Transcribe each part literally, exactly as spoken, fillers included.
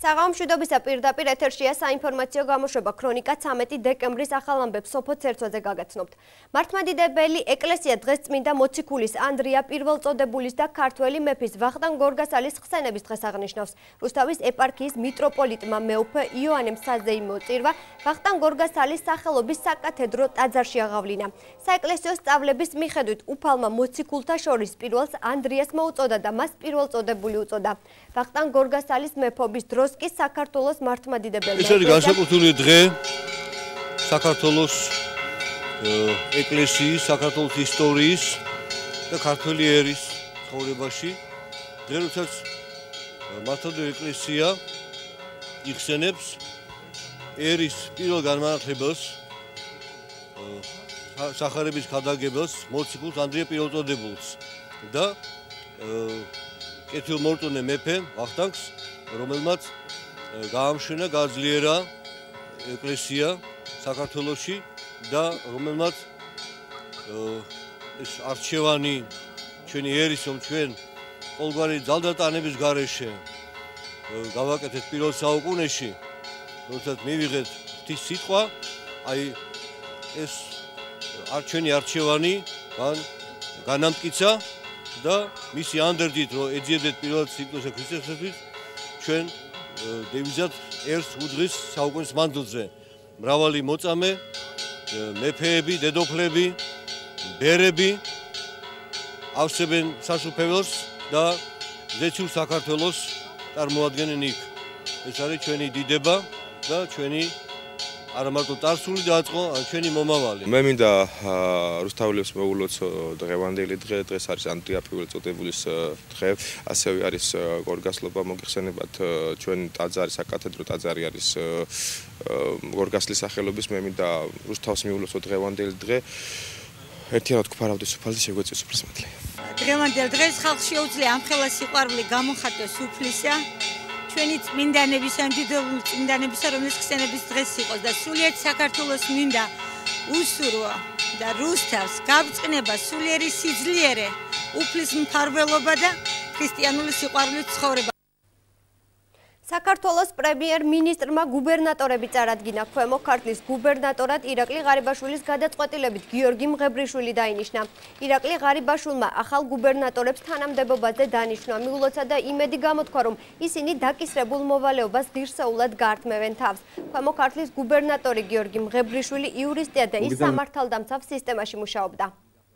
საღამომშვიდობისა პირდაპირ ეთერშია საინფორმაციო გამოშვება ქრონიკა ცამეტი დეკემბრის ახალ ამბებს სოფო ცერცვაძე გაგაცნობთ. მართლმადიდებელი ეკლესია დღეს წმინდა მოციქულის ანდრია პირველწოდებულის და ქართველი მეფის ვახტანგ გორგასალის ხსენების დღეს აღნიშნავს. რუსთავის ეპარქიის მიტროპოლიტმა მეუფე იოანე მსაძეიმო წირვა ვახტანგ გორგასალის სახელობის საკათედრო ტაძარში აღავლინა. საეკლესიო სწავლების მიხედვით უფალმა მოციქულთა შორის პირველს ანდრიას მოუწოდა და მას პირველწოდებული უწოდა. ვახტანგ გორგასალის მეფობის დროს კი საქართველოს მართლმადიდებელი ეს არის განსაკუთრებული დღე საქართველოს ეკლესიის, საქართველოს ისტორიის და ქართველი ერის ცხოვრებაში. დღე როდესაც მართლმადიდებელი ეკლესია იხსენებს ერის პირველ განმანათლებელს, სახარების ქადაგებელს, მოციქულს ანდრია პირველწოდებულს და კეთილმორწმუნე მეფე ვახტანგს, რომელმაც გაამშვენა, გაძლიერა ეკლესია საქართველოში და რომელმაც ეს არჩევანი ჩვენი ერის, რომ ჩვენ ყოველგვარი ძალდატანების გარეშე გავაკეთეთ პირველ საუკუნეში, როდესაც მივიღეთ ღვთის სიტყვა, აი ეს ჩვენი არჩევანი განამტკიცა და მისი ანდერძით, რომ ეძიებდეთ პირველად სიკვდილს ქრისტესთვის, ჩვენ დევიზად ერთს უდღის საუკუნის მანძილზე. მრავალი მოწამე, მეფეები, დედოფლები, ბერები ავსებენ სასუფეველს და ზეცილ საქართველოს წარმოადგენენ იქ. ეს არის ჩვენი დიდება და ჩვენი არა მარტო წარსული დაწყო, არამედ ჩვენი მომავალი. მე მინდა რუსთაველებს მოვულოცო დღევანდელი დღე, დღეს არის ანდრია პირველწოდებულის დღე, ასევე არის გორგასლობა მოგიხსენებათ ჩვენი ტაძარი, საკათედრო ტაძარი არის გორგასლის სახელობის. მე მინდა რუსთავს მიულოცო დღევანდელი დღე. ერთიანად გვფარავდეს უფალი შეგვეწეს უფლის მადლი. დღევანდელ დღეს ხალხს შეუძლია ამხელა სიყვარული გამოხატოს უფლისა. ჩვენი წმინდანების ამდიდრებული წმინდანებისა, რომლის ხსენების დღეს იყოს და სულიერ საქართველოს მინდა უსურვა და რუსთავს გაბრწყინება სულიერი სიძლიერე, უფლის მფარველობა და ქრისტიანული სიყვარულით ცხოვრება. საქართველოს პრემიერ-მინისტრმა გუბერნატორები წარადგინა. ქვემო ქართლის გუბერნატორად ირაკლი ღარიბაშვილის გადაწყვეტილებით გიორგი მღებრიშვილი დაინიშნა. ირაკლი ღარიბაშვილმა ახალ გუბერნატორებს თანამდებობაზე დანიშნა. მიულოცა და იმედი გამოთქვა, რომ ისინი დაკისრებულ მოვალეობას ღირსეულად გაართმევენ თავს. ქვემო ქართლის გუბერნატორი გიორგი მღებრიშვილი იურისტია და ის სამართალდამცავ სისტემაში მუშაობდა.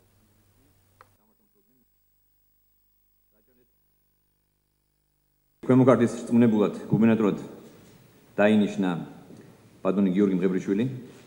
ქვემო ქართლის რწმუნებულად გუბერნატორად დაინიშნა პადონი გიორგი მღებრიშვილი.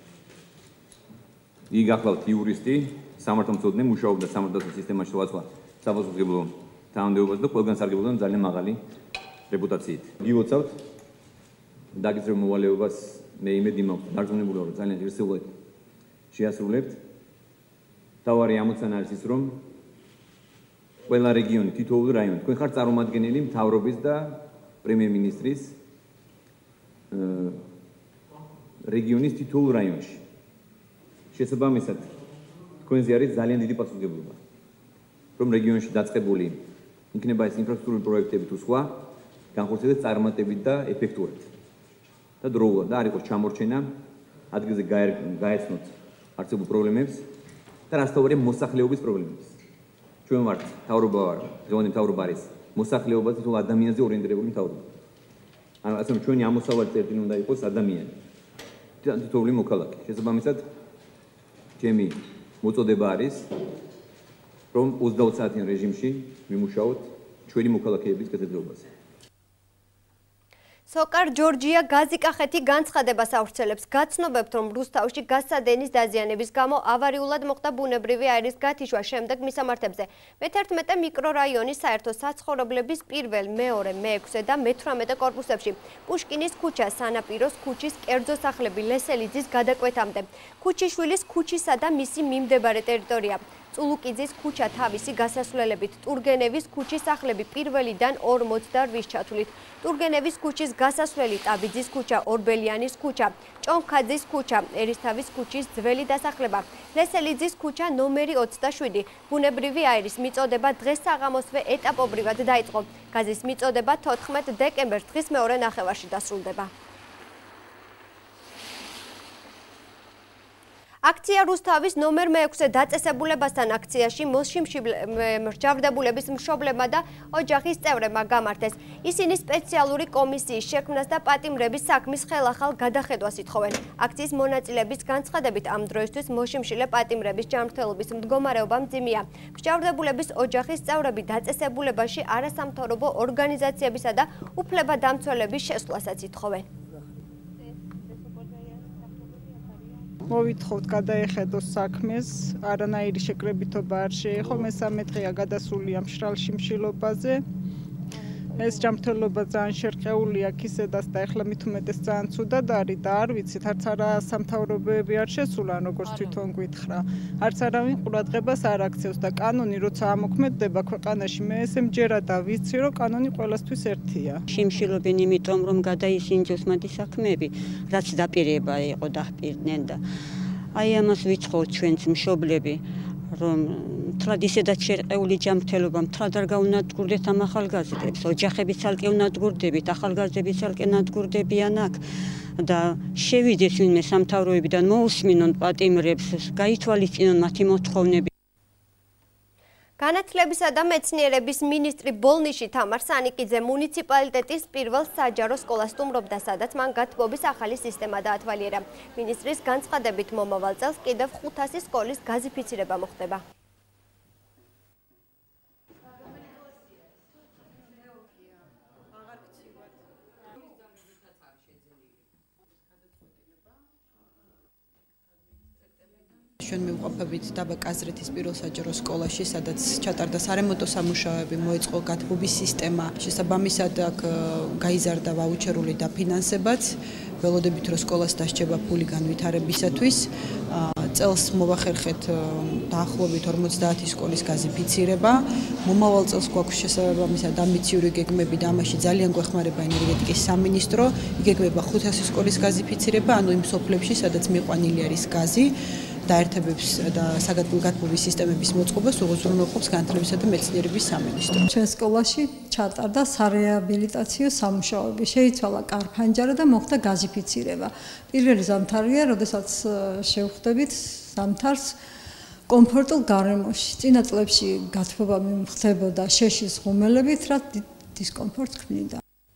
იგი გახლავთ იურისტი, სამართალმცოდნე, მუშაობდა სამართალდამცავ სისტემაში სხვადასხვა საპასუხისმგებლო თანამდებობაზე და ყველგან სარგებლობდა ძალიან მაღალი რეპუტაციით. გილოცავთ დაკისრებულ მოვალეობას, მე იმედი მაქვს, დარწმუნებული ვარ, ძალიან ღირსეულად შეასრულებთ. თავარი ამოცანა არის ის, რომ ყველა რეგიონი, თითოეული რაიონი, თქვენ ხართ წარმომადგენელი მთავრობის და პრემიერ-მინისტრის რეგიონის თითოეულ რაიონში. შესაბამისად, თქვენზე არის ძალიან დიდი პასუხისმგებლობა, რომ რეგიონში დაწყებული იქნება ეს ინფრასტრუქტურული პროექტები თუ სხვა, განხორციელდეს წარმატებით და ეფექტურად და დროულად და არ იყოს ჩამორჩენა, ადგილზე გაეცნოთ არსებულ პრობლემებს და რასთავარია მოსახლეობის პრობლემებს. ჩვენ ვართ მთავრობა, დღევანდელი მთავრობა არის მოსახლეობაზე თუ ადამიანზე ორიენტირებული მთავრობა. ანუ ასე რომ ჩვენი ამოსავალი წერტილი უნდა იყოს ადამიანი. თითოეული მოქალაქე. შესაბამისად, ჩემი მოწოდება არის, რომ ოცდაოთხ საათიან რეჟიმში ვიმუშაოთ ჩვენი მოქალაქეების კეთილდღეობაზე. სოკარ ჯორჯია გაზიკახეთი განცხადებას ავრცელებს. გაცნობებთ, რომ რუსთავში გაზსადენის დაზიანების გამო ავარიულად მოხდა ბუნებრივი აირის გათიშვა შემდეგ მისამართებზე. მეთერთმეტე მიკრორაიონის საერთო საცხოვრებლების პირველ, მეორე, მეექვსე და მეთვრამეტე კორპუსებში, პუშკინის ქუჩა, სანაპიროს ქუჩის კერძო სახლები ლესელიძის გადაკვეთამდე, ქუჩიშვილის ქუჩისა და მისი მიმდებარე ტერიტორია, წულუკიძის ქუჩა თავისი გასასვლელებით, ტურგენევის ქუჩის სახლები პირველიდან ორმოცდაორი ჩათვლით, ტურგენევის ქუჩის გასასვლელი, ტაბიძის ქუჩა, ორბელიანის ქუჩა, ჭონქაძის ქუჩა, ერისთავის ქუჩის ძველი დასახლება, ლესელიძის ქუჩა ნომერი ოცდაშვიდი, ბუნებრივი აირის მიწოდება დღეს საღამოსვე ეტაპობრივად დაიწყო. გაზის მიწოდება თოთხმეტ დეკემბერს დღის მეორე ნახევარში დასრულდება. აქცია რუსთავის ნომერ მეექვსე დაწესებულებასთან აქციაში მოსში მსჯავრდებულების მშობლებმა და ოჯახის წევრებმა გამართეს. ისინი სპეციალური კომისიის შექმნას და პატიმრების საქმის ხელახალ გადახედვას ითხოვენ. აქციის მონაწილეების განცხადებით ამ დროისთვის მოშიმშილე პატიმრების ჯანმრთელობის მდგომარეობა მძიმეა. მსჯავრდებულების ოჯახის წევრები დაწესებულებაში არასამთავრობო ორგანიზაციებისა და უფლებადამცველების შესვლასაც ითხოვენ. მოვითხოვთ გადაეხედოს საქმეს, არანაირი შეკრებითობა არ შეეხო, მესამე დღეა გადასულია მშრალ შიმშილობაზე. ეს ჯანმრთელობა ძალიან შერყეულია ქისედაც და ეხლა მით უმეტეს ძალიან ცუდად არის და არ ვიცით, არც არა სამთავრობოები არ შესულან, როგორც თვითონ გითხრა. არც არავინ ყურადღებას არ აქცევს და კანონი როცა ამოქმედდება ქვეყანაში, მე ესე მჯერა და ვიცი, რომ კანონი ყველასთვის ერთია. შიმშილობენ იმიტომ, რომ გადაისინჯოს მათი საქმეები, რაც დაპირება იყო დახპირდნენ და აი ამას ვიცხოვთ ჩვენც მშობლები, რომ თლად ისედაც შერყეული ჯანმრთელობა, თლად არ გაუნადგურდეთ ამ ახალგაზრდებს, ოჯახები ცალკე უნადგურდებით, ახალგაზრდები ცალკე ნადგურდებიან აქ და შევიდეს ვინმე სამთავროებიდან მოусმინონ პატიმრებს, გაითვალისწინონ მათი მოთხოვნები. განათლებისა და მეცნიერების მინისტრი ბოლნიში თამარ სანიკიძე მუნიციპალიტეტის პირველ საჯარო სკოლას სტუმრობდა, სადაც მან გათბობის ახალი სისტემა დაათვალიერა. მინისტრის განცხადებით მომავალ წელს კიდევ ხუთასი სკოლის გაზიფიცირება მოხდება. ჩვენ მივყოფებით დაბა კაზრეთის პირველ საჯარო სკოლაში, სადაც ჩატარდა სარემონტო სამუშაოები, მოეწყო გათბობის სისტემა. შესაბამისად აქ გაიზარდა ვაუჩერული დაფინანსებაც. ველოდებით რომ სკოლას დასჭება ფული განვითარებისათვის. წელს მოვახერხეთ დაახლოებით ორმოცდაათი სკოლის გაზიფიცირება. მომავალ წელს გვაქვს შესაბამისად ამბიციური გეგმები და ამაში ძალიან გვეხმარება ენერგეტიკის სამინისტრო. იგეგმება ხუთასი სკოლის გაზიფიცირება, ანუ იმ სოფლებში, სადაც მიყვანილი არის გაზი. დაერთებებს და საგათბობის სისტემების მოწყობას უზრუნველყოფს განათლებისა და მეცნიერების სამინისტრო. ჩვენ სკოლაში ჩატარდა სარეაბილიტაციო სამუშაოები, შეიცვალა კარფანჯარა და მოხდა გაზიფიცირება. პირველი ზამთარია, როდესაც შევხვდებით ზამთარს კომფორტულ გარემოში. წინა წლებში გათბობა ხდებოდა შეშის ღუმელებით, რაც დისკომფორტს ქმნიდა.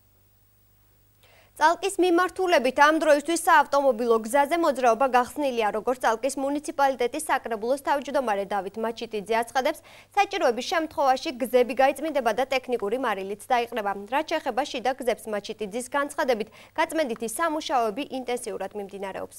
წალკის მიმართულებით ამ დროისთვის საავტომობილო გზაზე მოძრაობა გახსნილია, როგორც წალკის მუნიციპალიტეტის საკრებულოს თავმჯდომარე დავით მაჩიტიძე აცხადებს, საჭიროების შემთხვევაში გზები გაიწმინდება და ტექნიკური მარილიც დაიყრება. რაც შეეხება შიდა გზებს, მაჩიტიძის განცხადებით, გაწმენდითი სამუშაოები ინტენსიურად მიმდინარეობს.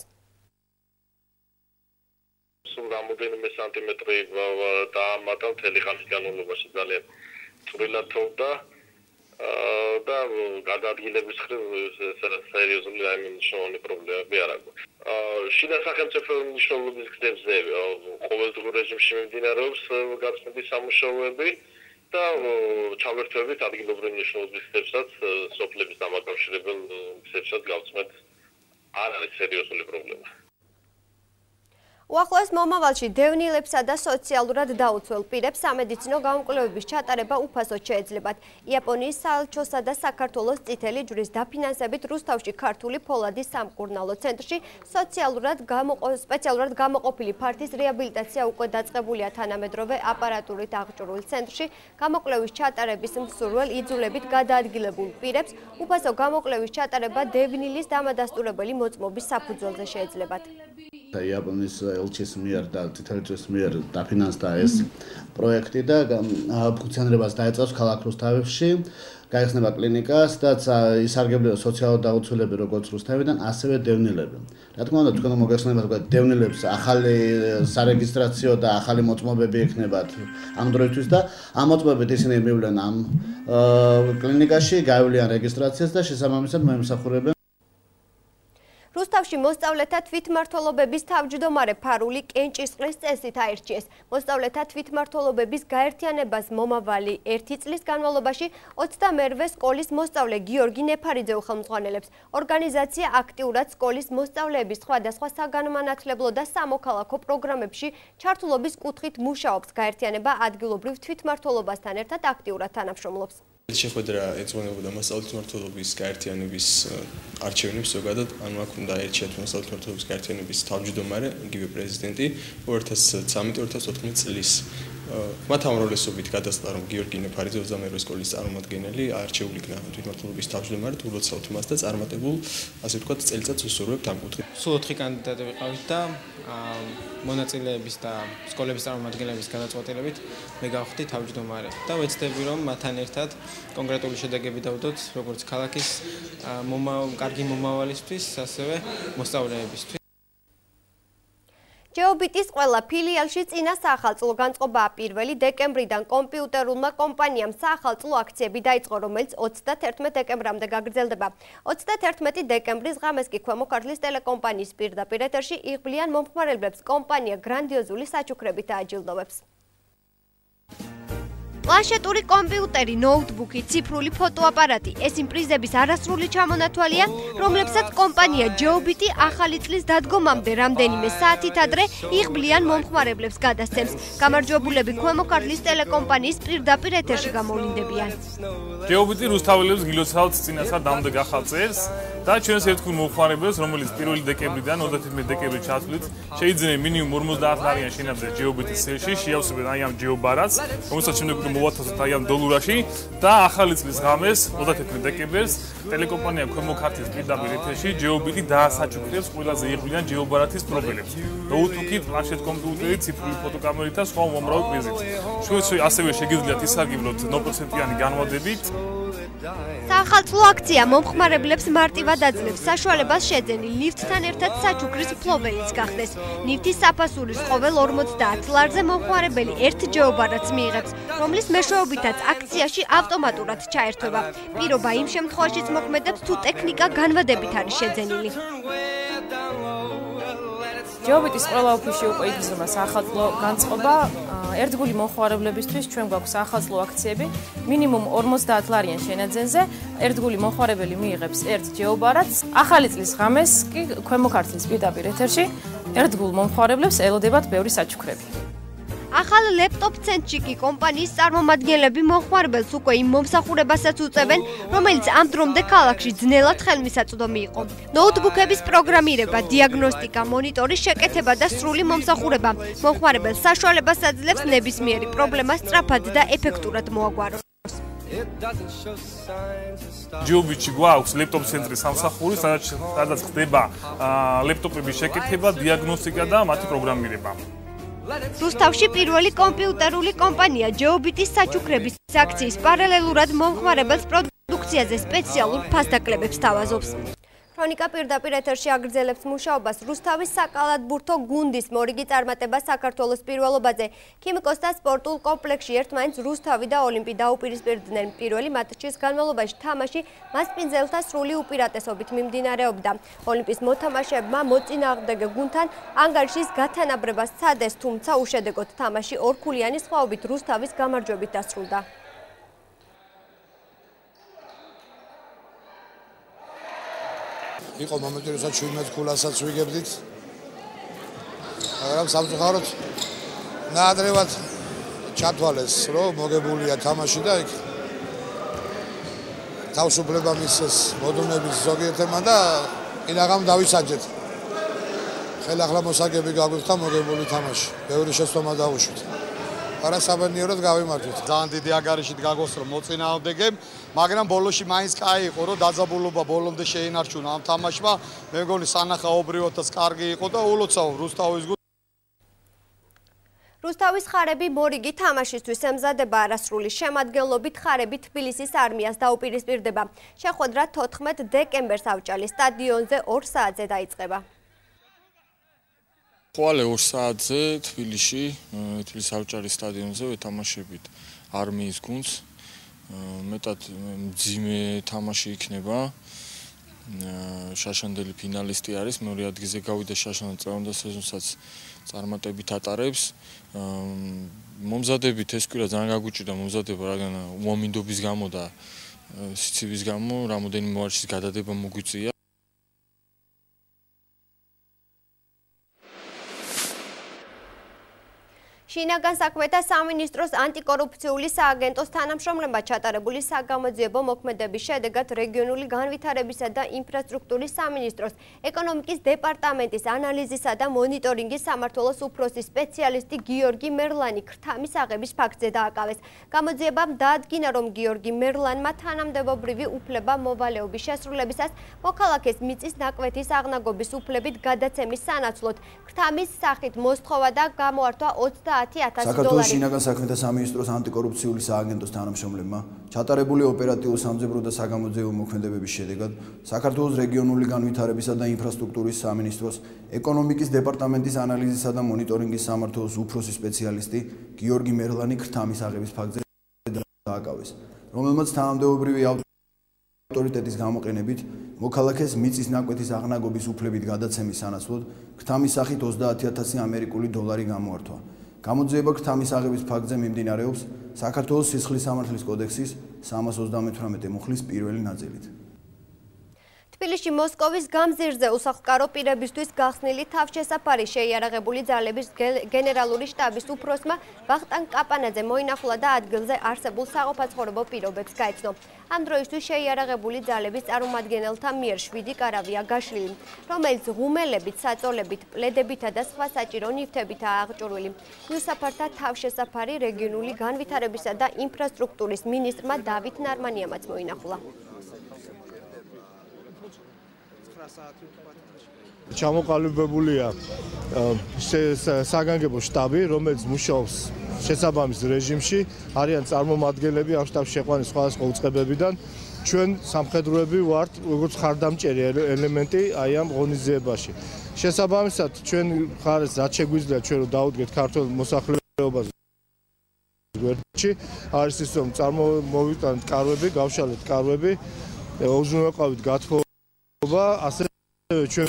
სულ რამოდენიმე სანტიმეტრი დაამატა მთელი ხანის განმავლობაში ძალიან წვრილად თოვდა. და გადაადგილების ხრივ სერიოზული რაიმე მნიშვნელოვანი პრობლემები არ აქვს. შიდა სახელმწიფო მნიშვნელობის გზებზე ყოველდღიურ რეჟიმში მიმდინარეობს გაწმენდის სამუშაოები და ჩავერთვებით ადგილობრივი მნიშვნელობის გზებსაც, სოფლების დამაკავშირებელ გზებსაც გავწმენთ. არ არის სერიოზული პრობლემა. უახლოეს მომავალში დევნილებსა და სოციალურად დაუცველ პირებს სამედიცინო გამოკვლევების ჩატარება უფასოდ შეეძლებათ. იაპონიის საელჩოსა და საქართველოს წითელი ჯვრის დაფინანსებით რუსთავში ქართული ფოლადის სამკურნალო ცენტრში სოციალურად სპეციალურად გამოყოფილი ფართის რეაბილიტაცია უკვე დაწყებულია. თანამედროვე აპარატურით აღჭურვილ ცენტრში გამოკვლევის ჩატარების მსურველ იძულებით გადაადგილებულ პირებს უფასო გამოკვლევის ჩატარება დევნილის დამადასტურებელი მოწმობის საფუძველზე შეეძლებათ. იაპონიის ელჩის მიერ და წითელი ჯვრის მიერ დაფინანსდა ეს პროექტი და ფუნქციონირებას დაეწევს ქალაქ რუსთავში. გაიხსნება კლინიკა, სადაც ისარგებლება სოციალურად დაუცველები როგორც რუსთავიდან, ასევე დევნილები. რა თქმა უნდა, თქვენ მოგეხსენებათ, რომ დევნილებს ახალი სარეგისტრაციო და ახალი მოწმობები ექნებათ ამ დროისთვის და ამ მოწმობებით ისინი მივლენ ამ კლინიკაში, გაივლიან რეგისტრაციას და შესაბამისად მოემსახურებენ რუსთავში მოსწავლეთა თვითმმართველობების თავმჯდომარე ფარული კენჭისყრის წესით აირჩიეს. მოსწავლეთა თვითმმართველობების გაერთიანებას მომავალი ერთი წლის განმავლობაში ოცდამერვე სკოლის მოსწავლე გიორგი ნეფარიძე უხელმძღვანელებს. ორგანიზაცია აქტიურად სკოლის მოსწავლეების სხვადასხვა საგანმანათლებლო და სამოქალაქო პროგრამებში ჩართულობის კუთხით მუშაობს. გაერთიანება ადგილობრივ თვითმმართველობასთან ერთად აქტიურად თანამშრომლობს. შეხვედრა ეწონებოდა მასწავლებლის მმართველობის გაერთიანების არჩევნებს ზოგადად, ანუ აქ უნდა ერჩიათ მასწავლებლის მმართველობის გაერთიანების თავმჯდომარე, იგივე პრეზიდენტი ორი ათას ცხრამეტი ორი ათას ოთხმოცდაათი წლის. მათ ამრავლესობით გადასცა, რომ გიორგი ნეფარიძე ოცდამერვე სკოლის წარმომადგენელი არჩეული იქნა თვითმმართველობის თავმჯდომარედ, ულოცავთ მას და წარმატებულ, ასე ვთქვათ, წელიწადს უსურვებთ ამ კუთხით. სულ ოთხი კანდიდატი ვიყავით და მონაწილეების და სკოლების წარმომადგენლების გადაწყვეტილებით მე გავხდი თავმჯდომარე და ვეცდები, რომ მათთან ერთად კონკრეტული შედეგები დავდოთ, როგორც ქალაქის კარგი მომავალისთვის, ასევე მოსწავლეებისთვის. ჯეობიტის ყველა ფილიალში წინა საახალწლო განწყობაა. პირველი დეკემბრიდან კომპიუტერულმა კომპანიამ საახალწლო აქციები დაიწყო, რომელიც ოცდათერთმეტ დეკემბრამდე გაგრძელდება. ოცდათერთმეტი დეკემბრის ღამეს კი ქვემო ქართლის ტელეკომპანიის პირდაპირ ეთერში იღბლიან მომხმარებლებს კომპანია გრანდიოზული საჩუქრებით ააჯილდოვებს. პლანშეტური კომპიუტერი, ნოუთბუქი, ციფრული ფოტოაპარატი – ეს იმ პრიზების არასრული ჩამონათვალია, რომლებსაც კომპანია ჯეობიტი ახალი წლის დადგომამდე რამდენიმე საათით ადრე იღბლიან მომხმარებლებს გადასცემს. გამარჯვებულები ქვემო ქართლის ტელეკომპანიის პირდაპირ ეთერში გამოვლინდებიან. ჯეობიტი რუსთაველებს გილოცავთ წინასწარ დამდგ ახალ წელს და ჩვენს ერთგულ მომხმარებელს, რომელიც პირველი დეკემბრიდან ოცდათერთმეტი დეკემბრის ჩათვლით შეიძინენ მინიმუმ ორმოცდაათ ლარიან შენაბძენ ჯეობიტის სელში, შეავსებენ აი ამ ჯეობარათს, რომელსაც შემდეგ მოვათავსოთ აი ამ დოლურაში და ახალი წლის ღამეს ოცდათერთმეტი დეკემბერს ტელეკომპანია ქვემო ქართლის პირდაპირ ეთერში ჯეობიტი დაასაჩუქრებს ყველაზე იღბლიან ჯეობარათის პრობლემებს. ნოუთბუქით, პლანშეტ კომპიუტერით, ციფრული ფოტოკამერით და სხვა უამრავი პრიზით. ჩვენც ასევე შეგიძლიათ ისარგებლოთ ნული პროცენტიანი განმავლობით. საახალწლო აქცია მომხმარებლებს მარტივად აძლევს საშუალებას შეძენილ ნივთთან ერთად საჩუქრის ფლობელიც გახდეს. ნივთის საფასურის ყოველ ორმოცდაათ ლარზე მომხმარებელი ერთ ჯეობარათს მიიღებს, რომლის მეშვეობითაც აქციაში ავტომატურად ჩაერთვება. პირობა იმ შემთხვევაშიც მოქმედებს, თუ ტექნიკა განვადებით არის შეძენილი. ჯეობიტის ყველა ოფისში უკვე იგრძნობა საახალწლო განწყობა. ერთგული მომხმარებლებისთვის ჩვენ გვაქვს საახალწლო აქციები. მინიმუმ ორმოცდაათ ლარიან შენაძენზე ერთგული მომხმარებელი მიიღებს ერთ ჯეობარათს. ახალი წლის ღამეს კი ქვემო ქართლის პირდაპირ ეთერში ერთგულ მომხმარებლებს ელოდებათ ბევრი საჩუქრები. ახალ ლეპტოპ ცენტრში კი კომპანიის წარმომადგენლები მომხმარებელს უკვე იმ მომსახურებასაც უწევენ, რომელიც ამ დრომდე ქალაქში ძნელად ხელმისაწვდომი იყო. ნოუთბუქების პროგრამირება, დიაგნოსტიკა, მონიტორის შეკეთება და სრული მომსახურება მომხმარებელს საშუალებას აძლევს ნებისმიერი პრობლემა სწრაფად და ეფექტურად მოაგვაროს. ჯეობიტში გვაქვს ლეპტოპ ცენტრის სამსახური, სადაც ხდება ლეპტოპების შეკეთება, დიაგნოსტიკა და მათი პროგრამირება. რუსთავში პირველი კომპიუტერული კომპანია ჯეობიტის საჩუქრების აქციის პარალელურად მომხმარებელს პროდუქციაზე სპეციალურ ფასდაკლებებს თავაზობს. ქრონიკა პირდაპირ ეთერში აგრძელებს მუშაობას რუსთავის საკალათბურთო გუნდის მორიგი წარმატება საქართველოს პირველობაზე. ქიმიკოსთა სპორტულ კომპლექსში ერთმანეთს რუსთავი და ოლიმპი დაუპირისპირდნენ. პირველი მატჩის განმავლობაში თამაში მასპინძელთა სრული უპირატესობით მიმდინარეობდა. ოლიმპის მოთამაშეებმა მოწინააღმდეგე გუნდთან ანგარიშის გათანაბრება სცადეს, თუმცა უშედეგოდ თამაში ორქულიანი სხვაობით რუსთავის გამარჯვებით დასრულდა. იყო მომენტი, როცა შვიდმეტ ქულასაც ვიგებდით. მაგრამ სამწუხაროდ ნაადრევად ჩათვალეს, რომ მოგებულია თამაში და იქ თავისუფლება მისცეს მოდუნების ზოგიერთებმა და კიდაღამ დავისაჯეთ. ხელახლა მოსაგები გაგვიხვდა მოგებული თამაში. ბევრი შეცდომა დაუშვით. არასაბედნიეროდ გავიმართვით. ძალიან დიდი ანგარიშით გაგოს რომ მოწინააღმდეგემ, მაგრამ ბოლოში მაინც კაი იყო, რომ დაძაბულობა ბოლომდე შეინარჩუნა ამ თამაშმა. მე მგონი სანახაობრივადაც კარგი იყო და ულოცავ რუსთავის გუნდს. რუსთავის ხარები მორიგი თამაშისთვის ემზადება არასრული შემადგენლობით ხარები თბილისის არმიას დაუპირისპირდება. შეხვედრა თოთხმეტ დეკემბერს ავჭალის სტადიონზე ორ საათზე დაიწყება. ხვალე ორ საათზე თბილისში, თბილისის ავჭალის სტადიონზე ვეთამაშებით არმიის გუნდს. მეტად მძიმე თამაში იქნება. შაშანდელი ფინალისტი არის, მეორე ადგილზე გავიდა შაშანა წლევანდელ სეზონსაც წარმატებით ატარებს. მომზადებით ეს კვირა ძალიან გაგუჭირდა მომზადება, რადგან უამინდობის გამო და სიცივის გამო რამოდენიმე მატჩის გადადება მოგვიწია. შინაგან საქმეთა სამინისტროს ანტიკორუფციული სააგენტოს თანამშრომლებმა ჩატარებული საგამოძიებო მოქმედების შედეგად რეგიონული განვითარებისა და ინფრასტრუქტურის სამინისტროს ეკონომიკის დეპარტამენტის ანალიზისა და მონიტორინგის სამმართველოს უფროსი სპეციალისტი გიორგი მერლანი ქრთამის აღების ფაქტზე დააკავეს. გამოძიებამ დაადგინა, რომ გიორგი მერლანმა თანამდებობრივი უფლება მოვალეობის შესრულებისას მოქალაქეს მიწის ნაკვეთის აღნაგობის უფლებით გადაცემის სანაცვლოდ ქრთამის სახით მოსთხოვა და გამოართვა ოცდაათი საქართველოს შინაგან საქმეთა სამინისტროს ანტიკორუფციული სააგენტოს თანამშრომლებმა ჩატარებული ოპერატიულ სამძებრო და საგამოძიებო მოქმედებების შედეგად საქართველოს რეგიონული განვითარებისა და ინფრასტრუქტურის სამინისტროს ეკონომიკის დეპარტამენტის ანალიზისა და მონიტორინგის სამმართველოს უფროსი სპეციალისტი გიორგი მერლანი ქრთამის აღების ფაქტზე დააკავეს, რომელმაც თანამდებობრივი ავტორიტეტის გამოყენებით მოქალაქეს მიწის ნაკვეთის აღნაგობის უფლებით გადაცემის სანაცვლოდ ქრთამის სახით ოცდაათი ათასი ამერიკული დოლარი გამოართვა. გამოძიება ქრთამის აღების ფაქტზე მიმდინარეობს საქართველოს სისხლის სამართლის კოდექსის სამას ოცდამეთვრამეტე მუხლის პირველი ნაწილით. თბილისში მოსკოვის გამზირზე უსახლკარო პირებისთვის გახსნილი თავშესაფარი შეიარაღებული ძალების გენერალური შტაბის უფროსმა ვახტანგ კაპანაძე მოინახულა და ადგილზე არსებულ საყოფაცხოვრებო პირობებს გაეცნო. ამ დროისთვის შეიარაღებული ძალების წარმომადგენელთა მიერ შვიდი კარავია გაშლილი, რომელიც ღუმელებით, საწოლებით, პლედებითა და სხვა საჭირო ნივთებითაა აღჭურვილი. იუსაფართა თავშესაფარი რეგიონული განვითარებისა და ინფრასტრუქტურის მინისტრმა დავით ნარმანიამაც მოინახულა. ჩამოყალიბებულია საგანგებო შტაბი, რომელიც მუშაობს შესაბამის რეჟიმში, არიან წარმომადგენლები ამ შტაბში შეყვანის სხვადასხვა უწყებებიდან. ჩვენ სამხედროები ვართ როგორც ხარდამჭერი ელემენტი აი ამ ღონისძიებაში. შესაბამისად ჩვენ ხარეს რაც შეგვიძლია ჩვენ რომ დაუდგეთ ქართულ მოსახლეობას გვერდში, არის ის რომ წარმოვიტანეთ კარვები, გავშალეთ კარვები, უზრუნველყავით გათხოვება, ასევე ჩვენ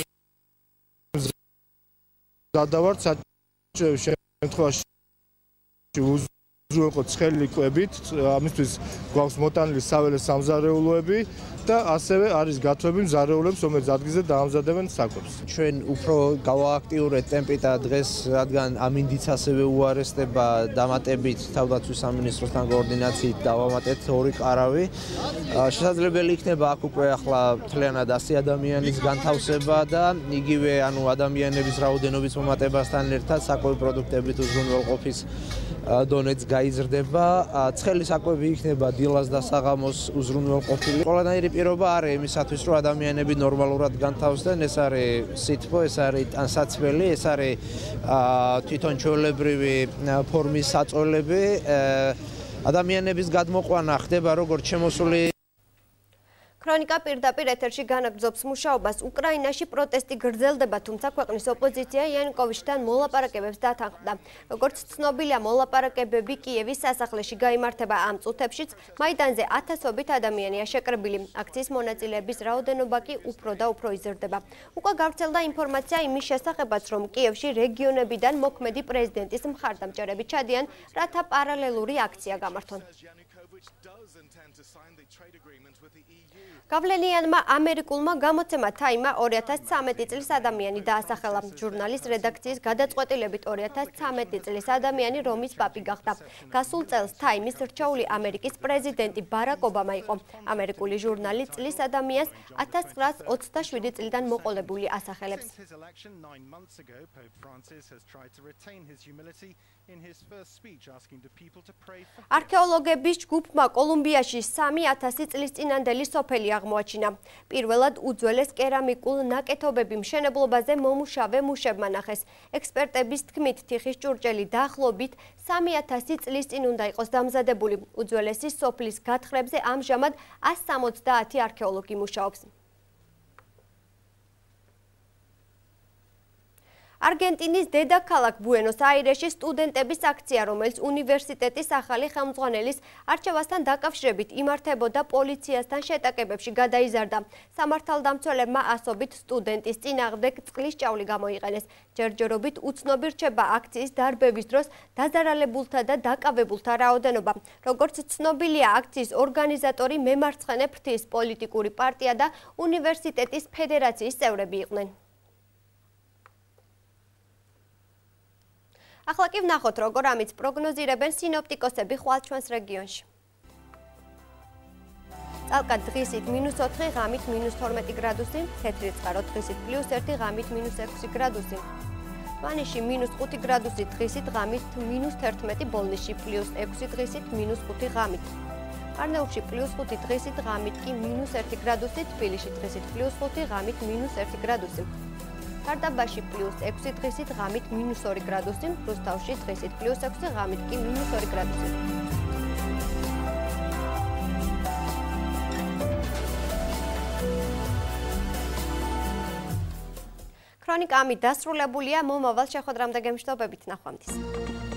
გადავართ საჭირო შემთხვევაში უზრუნველყოთ ცხელი კვებით, ამისთვის გვაქვს მოტანილი საველე სამზარეულოები და ასევე არის გათვლები მზარეულებს, რომელიც ადგილზე დაამზადებენ საკვებს. ჩვენ უფრო გავააქტიურეთ ტემპით და დღეს, რადგან ამინდიც ასევე უარესდება დამატებით თავდაცვის სამინისტროსთან კოორდინაციით დავამატეთ ორი კარავი. შესაძლებელი იქნება აქ უკვე ახლა მთლიანად ასი ადამიანის განთავსება და იგივე ანუ ადამიანების რაოდენობის მომატებასთან ერთად საკვები პროდუქტებით უზრუნველყოფის დონეც გაიზრდება. ცხელი საკვები იქნება დილას და საღამოს უზრუნველყოფილი. ყველანაირი პირობა არის იმისათვის, რომ ადამიანები ნორმალურად განთავსდნენ. ეს არის სითბო, ეს არის ტანსაცმელი, ეს არის თვითონ ჩვეულებრივი ფორმის საწოლები. ადამიანების გადმოყვანა ხდება როგორც შემოსული ქრონიკა პირდაპირ ეთერში განაგრძობს მუშაობას. უკრაინაში პროტესტი გრძელდება, თუმცა ქვეყნის ოპოზიცია იანუკოვიჩთან მოლაპარაკებებს დათანხმდა. როგორც ცნობილია, მოლაპარაკებები კიევის სასახლეში გაიმართება ამ წუთებშიც. მაიდანზე ათასობით ადამიანია შეკრებილი. აქციის მონაწილეების რაოდენობა კი უფრო და უფრო იზრდება. უკვე გავრცელდა ინფორმაცია იმის შესახებაც, რომ კიევში რეგიონებიდან მოქმედი პრეზიდენტის მხარდამჭერები ჩადიან, რათა პარალელური აქცია გამართონ. გავლენიანმა ამერიკულმა გამოცემა Time-მა ორი ათას ცხრამეტი წლის ადამიანი დაასახელა. ჟურნალის რედაქციის გადაწყვეტილებით ორი ათას ცხრამეტი წლის ადამიანი რომის პაპი გახდა. გასულ წელს Time-ის რჩეული ამერიკის პრეზიდენტი ბარაკ ობამა იყო. ამერიკული ჟურნალი წლის ადამიანს ათას ცხრაას ოცდაშვიდი წლიდან მოყოლებული ასახელებს. არქეოლოგების ჯგუფმა კოლუმბიაში სამი ათასი წლის წინანდელი სოფელი აღმოაჩინა. პირველად უძველეს კერამიკულ ნაკეთობები მშენებლობაზე მომუშავე მუშებმა ნახეს. ექსპერტების თქმით, თიხის ჭურჭელი დაახლოებით სამი ათასი წლის წინ უნდა იყოს დამზადებული. უძველესი სოფლის გათხრებზე ამჟამად ას სამოცდაათი არქეოლოგი მუშაობს. არგენტინის დედაქალაქ ბუენოს-აირესში სტუდენტების აქცია, რომელიც უნივერსიტეტის ახალი ხელმძღვანელის არჩევასთან დაკავშირებით იმართებოდა პოლიციასთან შეტაკებებში გადაიზარდა. სამართალდამცველებმა ასობით სტუდენტის წინააღმდეგ წყლის ჭავლი გამოიყენეს. ჯერჯერობით უცნობი რჩება აქციის დარბევის დროს დაზარალებულთა და დაკავებულთა რაოდენობა. როგორც ცნობილია, აქციის ორგანიზატორი მემარცხენე ფრთის პოლიტიკური პარტია და უნივერსიტეტის ფედერაციის წევრები იყვნენ. ახლა კი ვნახოთ, როგორ ამის პროგნოზირებენ სინოპტიკოსები ხვალ ჩვენს რეგიონში. წალკა დღისით მინუს ოთხი, ღამით მინუს თორმეტი გრადუსი, თეთრი წყარო დღისით პლუს ერთი, ღამით მინუს ექვსი გრადუსი. მანიში მინუს ხუთი გრადუსი დღისით, ღამით მინუს თერთმეტი, ბოლნისში პლუს ექვსი დღისით, მინუს ხუთი ღამით. არნაულში პლუს ხუთი დღისით, ღამით კი მინუს ერთი გრადუსი, თბილისში დღისით პლუს ხუთი, ღამით მინუს ერთი გრადუსი. გარდაბაში პლუს ექვსი დღისით, ღამით მინუს ორი გრადუსი, რუსთავში დღისით პლუს ექვსი, ღამით კი მინუს ორი გრადუსი. ქრონიკა ამით დასრულებულია, მომავალ შეხვედრამდე გემშვიდობებით, ნახვამდის.